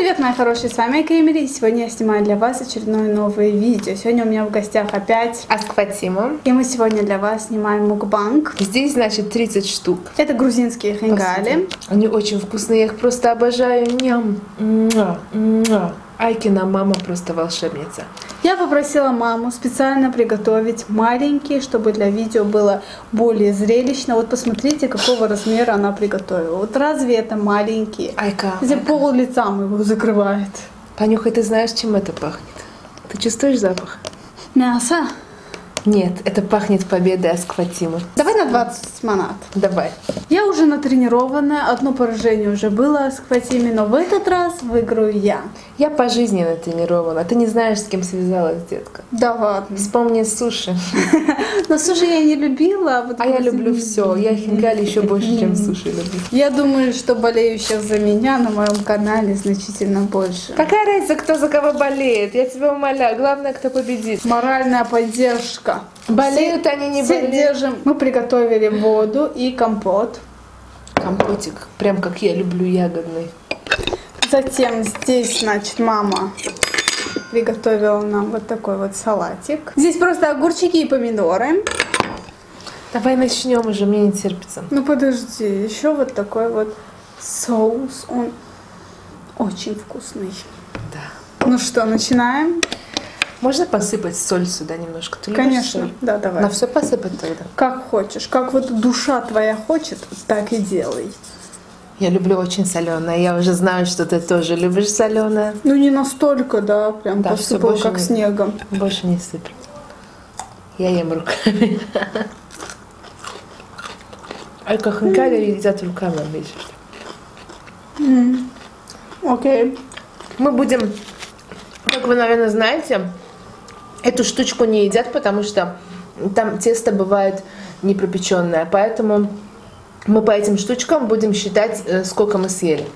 Привет, мои хорошие, с вами Эмили, и сегодня я снимаю для вас очередное новое видео. Сегодня у меня в гостях опять Аскватима. И мы сегодня для вас снимаем мукбанг. Здесь, значит, 30 штук. Это грузинские хинкали. Они очень вкусные, я их просто обожаю. Ням. Айкина мама просто волшебница. Я попросила маму специально приготовить маленькие, чтобы для видео было более зрелищно. Вот посмотрите, какого размера она приготовила. Вот разве это маленькие? Айка. Здесь пол лица его закрывает. Понюхай, ты знаешь, чем это пахнет? Ты чувствуешь запах? Мясо? Нет, это пахнет победой Аскватимы. Давай на 20 манат. Давай. Я уже натренированная, одно поражение уже было с Аскватиме, но в этот раз выиграю я. Я пожизненно тренирована. Ты не знаешь, с кем связалась, детка. Да ладно. Вспомни суши. Но суши я не любила. А я люблю все. Я хинкали еще больше, чем суши люблю. Я думаю, что болеющих за меня на моем канале значительно больше. Какая разница, кто за кого болеет? Я тебя умоляю. Главное, кто победит. Моральная поддержка. Болеют они, не все болеют. Держим. Мы приготовили воду и компот. Компотик, прям как я люблю, ягодный. Затем здесь, значит, мама приготовила нам вот такой вот салатик. Здесь просто огурчики и помидоры. Давай начнем уже, мне не терпится. Ну подожди, еще вот такой вот соус. Он очень вкусный. Да. Ну что, начинаем? Можно посыпать соль сюда немножко? Ты любишь Конечно, соль? да, давай. На все посыпать тогда? Как хочешь. Как вот душа твоя хочет, так и делай. Я люблю очень соленое. Я уже знаю, что ты тоже любишь соленое. Ну не настолько, да, прям Да, посыпал всё, как больше снегом. Больше не сыпь. Я ем руками. А как хинкали едят руками, видишь? Окей. Мы будем, как вы, наверное, знаете, эту штучку не едят, потому что там тесто бывает непропеченное. Поэтому мы по этим штучкам будем считать, сколько мы съели.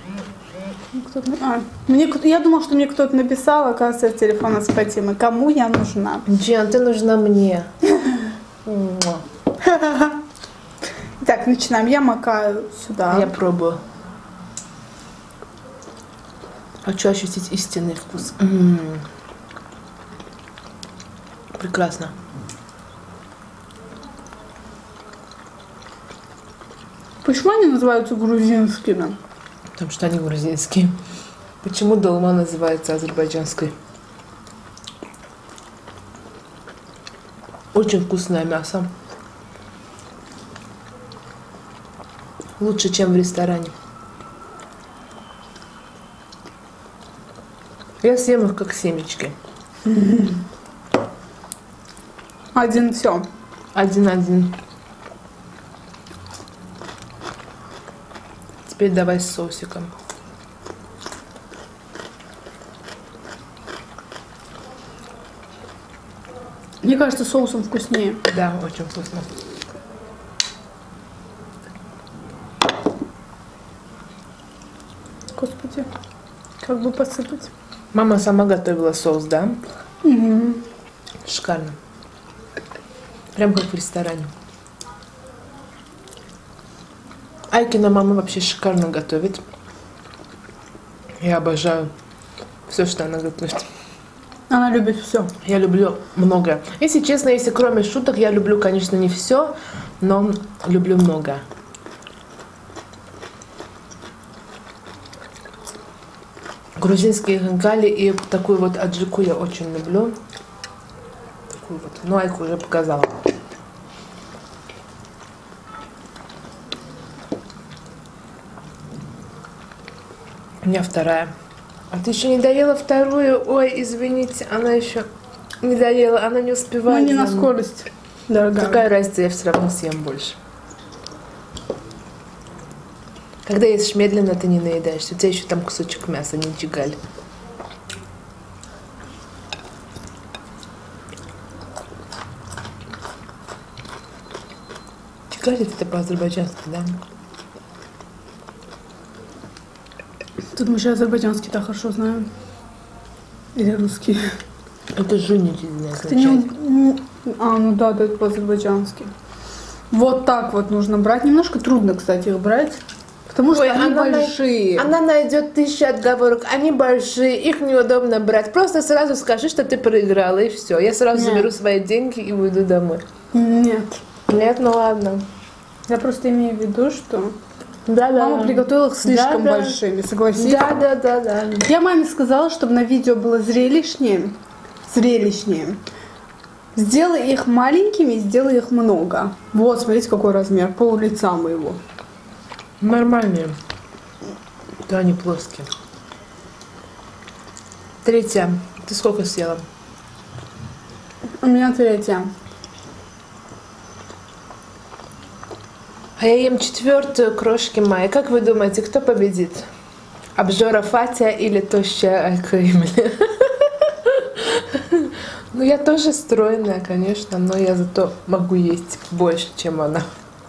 Я думала, что мне кто-то написал, оказывается, телефон Аскватимы. Кому я нужна? Джиан, ты нужна мне. Так, начинаем. Я макаю сюда. Я пробую. Хочу ощутить истинный вкус. Прекрасно. Почему они называются грузинскими? Потому что они грузинские. Почему долма называется азербайджанской? Очень вкусное мясо. Лучше, чем в ресторане. Я съем их как семечки. Один все. Один-один. Теперь давай с соусиком. Мне кажется, соусом вкуснее. Да, очень вкусно. Господи, как бы посыпать? Мама сама готовила соус, да? Угу. Шикарно. Прям как в ресторане. Айкина мама вообще шикарно готовит. Я обожаю все, что она готовит. Она любит все. Я люблю многое. Если честно, если кроме шуток, я люблю, конечно, не все, но люблю многое. Грузинские хинкали и такую вот аджику я очень люблю. Такую вот. Ну, Айку уже показала. У меня вторая. А ты еще не доела вторую? Ой, извините, она еще не доела, она не успевает. Ну не на скорость, дорогая. Какая разница, я все равно съем больше. Когда ешь медленно, ты не наедаешься. У тебя еще там кусочек мяса, не джигаль. Джигаль это по-азербайджански, да? Ты думаешь, я азербайджанский так хорошо знаю? Или русский? Это жульничание Ты не... означает. Ну да, это по-азербайджански. Вот так вот нужно брать. Немножко трудно, кстати, их брать. Потому что Ой, они она большие. Она найдет 1000 отговорок, они большие, их неудобно брать. Просто сразу скажи, что ты проиграла, и все. Я сразу заберу свои деньги и уйду домой. Нет. Нет, ну ладно. Я просто имею в виду, что Да. мама приготовила их слишком Да. большими, согласись? Да. Я маме сказала, чтобы на видео было зрелищнее. Сделай их маленькими, сделай их много. Вот, смотрите, какой размер, пол лица моего. Нормальные. Да, они плоские. Третья. Ты сколько съела? У меня третья. А я ем 4-ю, крошки мои. Как вы думаете, кто победит? Обжора Фатя или тощая Айка Эмили? Ну, я тоже стройная, конечно, но я зато могу есть больше, чем она.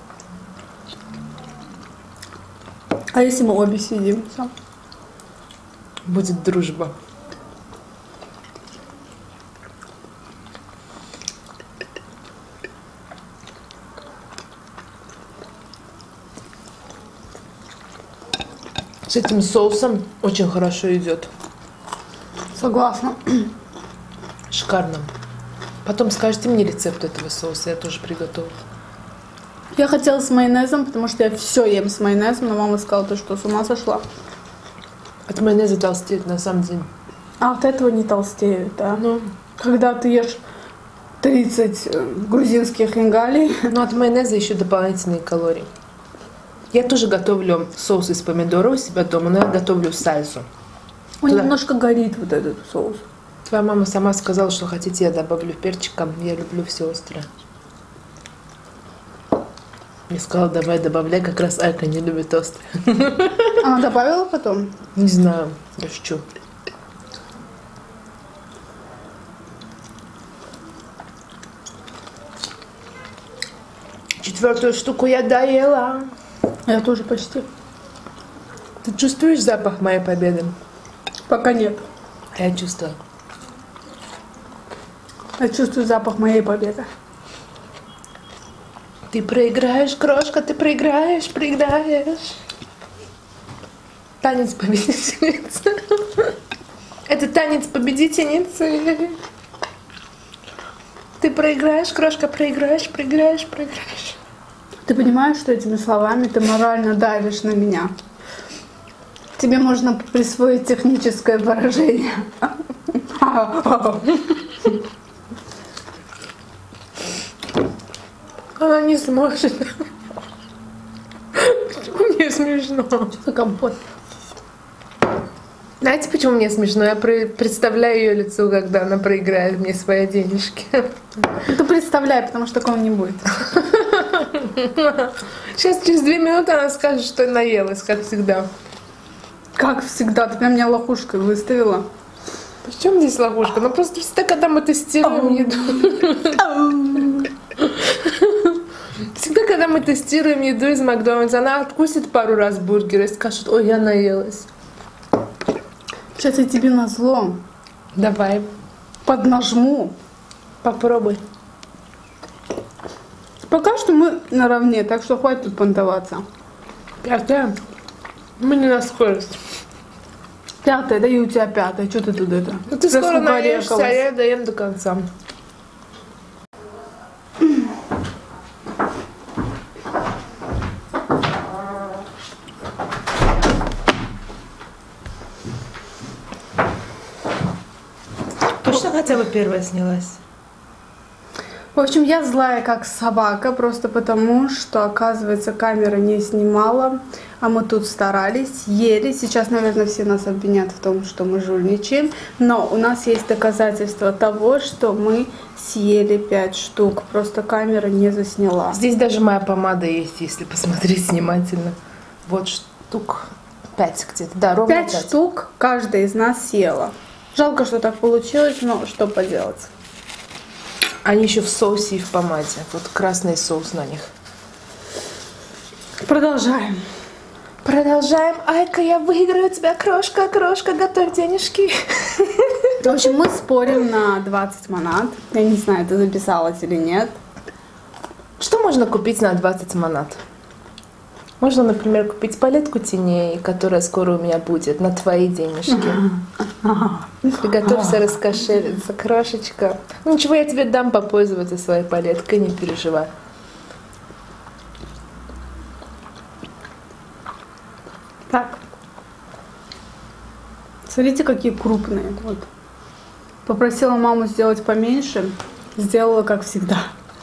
А если мы обе съедимся? Будет дружба. С этим соусом очень хорошо идет. Согласна. Шикарно. Потом скажите мне рецепт этого соуса, я тоже приготовлю. Я хотела с майонезом, потому что я все ем с майонезом, но мама сказала, ты что, с ума сошла? От майонеза толстеет на самом деле. А от этого не толстеют, да? Ну, Когда ты ешь 30 грузинских ингалей. но от майонеза еще дополнительные калории. Я тоже готовлю соус из помидоров у себя дома, но я готовлю сальсу. Он Туда- немножко горит, вот этот соус. Твоя мама сама сказала, что хотите, я добавлю перчика. Я люблю все острое. Я сказала, давай добавляй, как раз Айка не любит острое. А, добавила потом? Не знаю, я шучу. Четвертую штуку я доела. Я тоже почти. Ты чувствуешь запах моей победы? Пока нет. А я чувствую. Я чувствую запах моей победы. Ты проиграешь, крошка, ты проиграешь. Танец победительницы. Это танец победительницы. Ты проиграешь, крошка, проиграешь. Ты понимаешь, что этими словами ты морально давишь на меня? Тебе можно присвоить техническое выражение. Она не сможет. Почему мне смешно? Что компот? Знаете, почему мне смешно? Я представляю ее лицо, когда она проиграет мне свои денежки. Ты представляй, потому что такого не будет. Сейчас через 2 минуты она скажет, что наелась, как всегда. Как всегда, ты прям меня лохушкой выставила. Причем здесь ловушка? Ну просто всегда, когда мы тестируем еду. Всегда, когда мы тестируем еду из Макдональдса, она откусит пару раз бургер и скажет, ой, я наелась. Сейчас я тебе назло Давай, поднажму. попробуй. Пока что мы наравне, так что хватит тут понтоваться. 5. Мы не на скорость. 5, да и у тебя 5. Что ты тут это? Ну ты скоро наешься, а раскукарекалась? я доем до конца. Точно хотя бы первая снялась? В общем, я злая как собака, просто потому, что, оказывается, камера не снимала, а мы тут старались, ели. Сейчас, наверное, все нас обвинят в том, что мы жульничаем, но у нас есть доказательства того, что мы съели 5 штук, просто камера не засняла. Здесь даже моя помада есть, если посмотреть внимательно. Вот штук 5 где-то. Да, ровно 5 штук каждая из нас съела. Жалко, что так получилось, но что поделать. Они еще в соусе и в помаде. Вот красный соус на них. Продолжаем. Продолжаем. Айка, я выиграю тебя, крошка, готовь денежки. В общем, мы спорим на 20 манат. Я не знаю, ты записалась или нет. Что можно купить на 20 манат? Можно, например, купить палетку теней, которая скоро у меня будет, на твои денежки. Приготовься раскошелиться, крошечка. Ну ничего, я тебе дам попользоваться своей палеткой, не переживай. Так. Смотрите, какие крупные. Вот. Попросила маму сделать поменьше. Сделала, как всегда.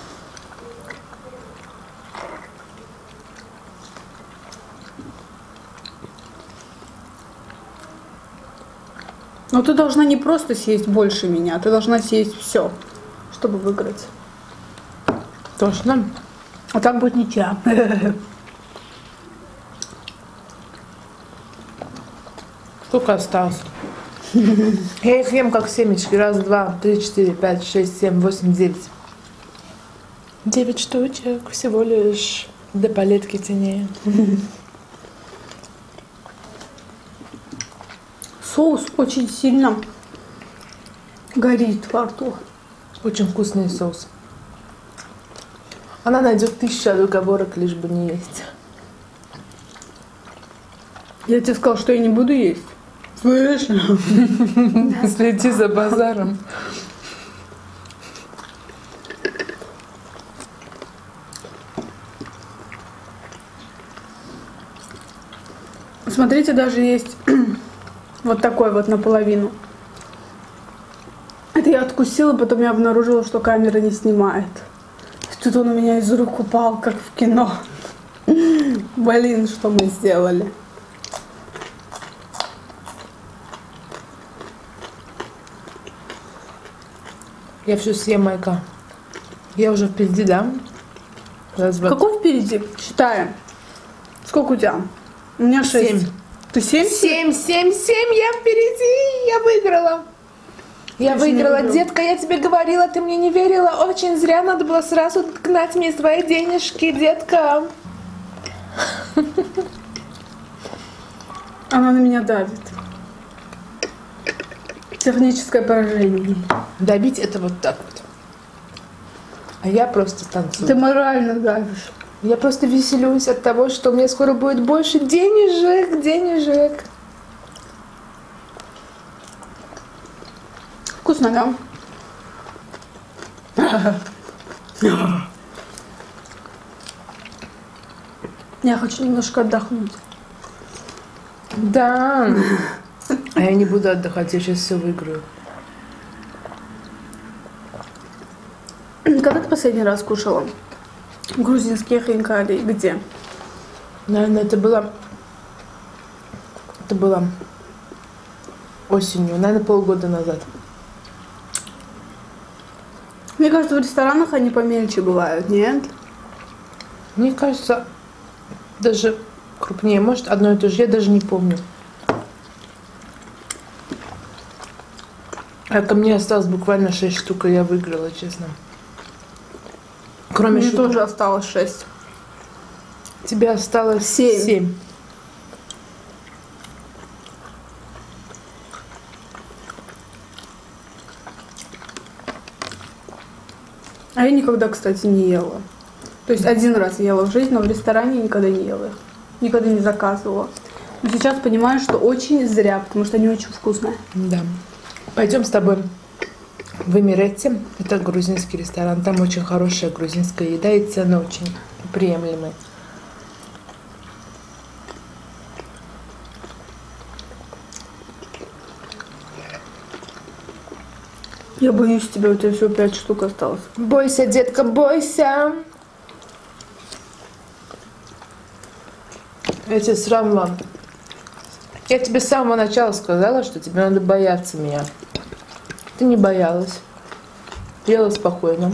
Но ты должна не просто съесть больше меня, ты должна съесть все, чтобы выиграть. Точно? А так будет ничья. Сколько осталось? Я их ем как семечки. Раз, два, три, четыре, пять, шесть, семь, восемь, девять. 9 штучек всего лишь до палетки теней. Соус очень сильно горит во рту. Очень вкусный соус. Она найдет 1000 отговорок, лишь бы не есть. Я тебе сказала, что я не буду есть. Слышь? Следи за базаром. Смотрите, даже есть вот такой вот наполовину. Это я откусила, потом я обнаружила, что камера не снимает. Тут он у меня из рук упал, как в кино. Блин, что мы сделали. Я все съем, Майка. Я уже впереди, да? Раз, два. Какой впереди? Считаем. Сколько у тебя? У меня 6. 7. Ты 7? 7, 7, 7, я впереди, я выиграла. Я выиграла, детка, я тебе говорила, ты мне не верила. Очень зря, надо было сразу гнать мне свои денежки, детка. Она на меня давит. Техническое поражение. Добить это вот так вот. А я просто танцую. Ты морально давишь. Я просто веселюсь от того, что мне скоро будет больше денежек, денежек. Вкусно, да? Я хочу немножко отдохнуть. Да. А я не буду отдыхать, я сейчас все выиграю. Когда ты последний раз кушала грузинские хинкали? Где? Наверное, это было осенью, наверное, полгода назад. Мне кажется, в ресторанах они помельче бывают, нет? Мне кажется, даже крупнее. Может, одно и то же, я даже не помню. А ко мне осталось буквально 6 штук, и я выиграла, честно. Кроме Мне шуток. тоже осталось 6. Тебе осталось 7. А я никогда, кстати, не ела. То есть один раз ела в жизни, но в ресторане никогда не ела их. Никогда не заказывала. Но сейчас понимаю, что очень зря, потому что они очень вкусные. Да. Пойдем с тобой в Эмиретти. Это грузинский ресторан. Там очень хорошая грузинская еда и цены очень приемлемые. Я боюсь тебя, у тебя всего 5 штук осталось. Бойся, детка, бойся. Я тебе срамла. Я тебе с самого начала сказала, что тебе надо бояться меня. Ты не боялась. Ела спокойно.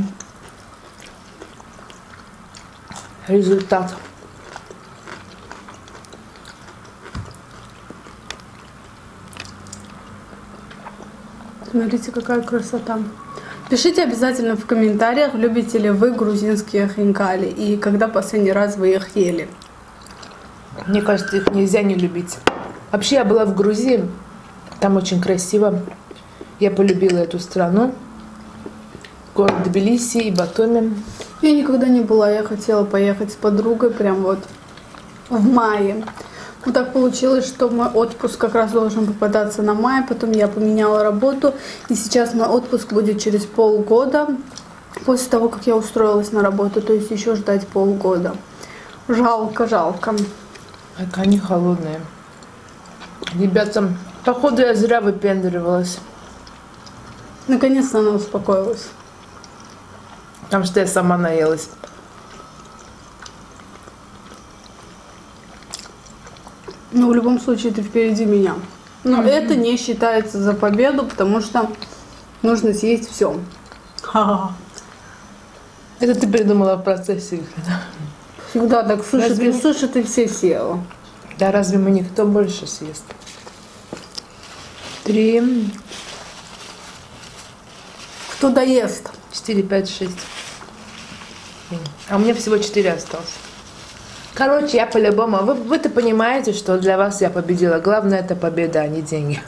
Результат. Смотрите, какая красота. Пишите обязательно в комментариях, любите ли вы грузинские хинкали и когда последний раз вы их ели. Мне кажется, их нельзя не любить. Вообще, я была в Грузии. Там очень красиво. Я полюбила эту страну. Город Тбилиси и Батуми. Я никогда не была, я хотела поехать с подругой, прям вот в мае. Вот так получилось, что мой отпуск как раз должен попадаться на май, потом я поменяла работу, и сейчас мой отпуск будет через полгода, после того, как я устроилась на работу, то есть еще ждать полгода. Жалко, жалко. Как они холодные. Ребята, походу я зря выпендривалась. Наконец-то она успокоилась. Потому что я сама наелась. Ну, в любом случае, ты впереди меня. Но это не считается за победу, потому что нужно съесть все. Это ты придумала в процессе игры, да? Всегда так, суши ты все съела. Да разве мы никто больше съест? 3, Кто доест? 4, 5, 6. А у меня всего 4 осталось. Короче, я по-любому. Вы-то понимаете, что для вас я победила. Главное это победа, а не деньги.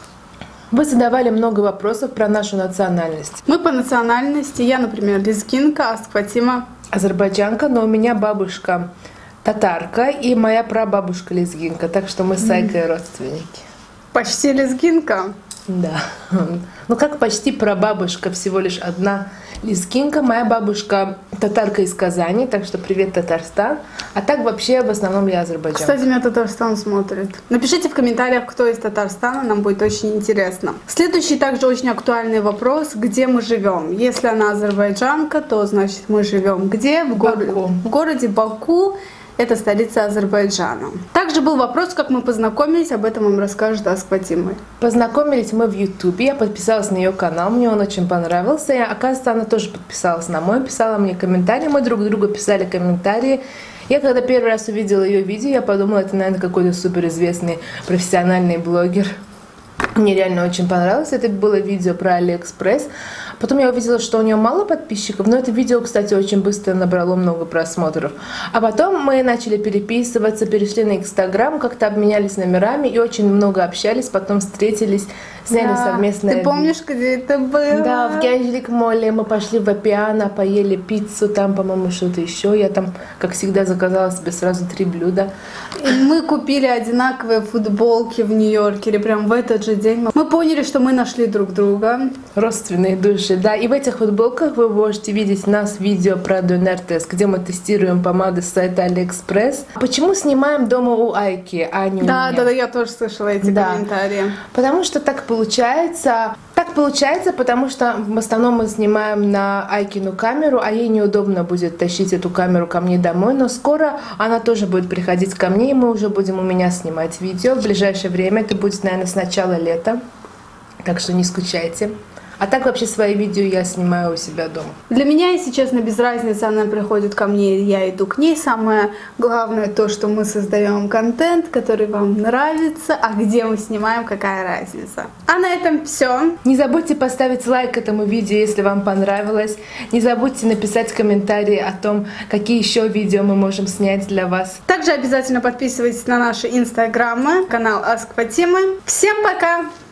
Вы задавали много вопросов про нашу национальность. Мы по национальности, я, например, лезгинка, Аск Фатима. Азербайджанка, но у меня бабушка татарка и моя прабабушка лезгинка. Так что мы с Айкой родственники. Почти лезгинка. Да. Ну как почти прабабушка, всего лишь одна лезгинка. Моя бабушка татарка из Казани, так что привет, Татарстан. А так вообще в основном я азербайджанка. Кстати, меня Татарстан смотрит. Напишите в комментариях, кто из Татарстана, нам будет очень интересно. Следующий также очень актуальный вопрос, где мы живем. Если она азербайджанка, то значит мы живем где? В городе Баку. Это столица Азербайджана. Также был вопрос, как мы познакомились, об этом вам расскажет Аск Фатима. Познакомились мы в Ютубе, я подписалась на ее канал, мне он очень понравился. И, оказывается, она тоже подписалась на мой, писала мне комментарии, мы друг другу писали комментарии. Я когда первый раз увидела ее видео, я подумала, это, наверное, какой-то суперизвестный профессиональный блогер. Мне реально очень понравилось. Это было видео про Алиэкспресс. Потом я увидела, что у нее мало подписчиков, но это видео, кстати, очень быстро набрало много просмотров. А потом мы начали переписываться, перешли на Инстаграм, как-то обменялись номерами и очень много общались, потом встретились, сняли совместное видео. Ты помнишь, где это было? Да, в Генджлик Молле мы пошли в Апиано, поели пиццу, там, по-моему, что-то еще. Я там, как всегда, заказала себе сразу 3 блюда. И мы купили одинаковые футболки в Нью-Йорке, прям в этот же день. Мы поняли, что мы нашли друг друга. Родственные души, да. И в этих футболках вы можете видеть нас видео про Донер-тест, где мы тестируем помады с сайта Алиэкспресс. Почему снимаем дома у Айки, а не у меня? Да, я тоже слышала эти комментарии. Потому что так получается. Так получается, потому что в основном мы снимаем на Айкину камеру, а ей неудобно будет тащить эту камеру ко мне домой, но скоро она тоже будет приходить ко мне, и мы уже будем у меня снимать видео. В ближайшее время это будет, наверное, с начала лета, так что не скучайте. А так вообще свои видео я снимаю у себя дома. Для меня, если честно, без разницы, она приходит ко мне, я иду к ней. Самое главное то, что мы создаем контент, который вам нравится, а где мы снимаем, какая разница. А на этом все. Не забудьте поставить лайк этому видео, если вам понравилось. Не забудьте написать комментарии о том, какие еще видео мы можем снять для вас. Также обязательно подписывайтесь на наши инстаграмы, канал Аск Фатимы. Всем пока!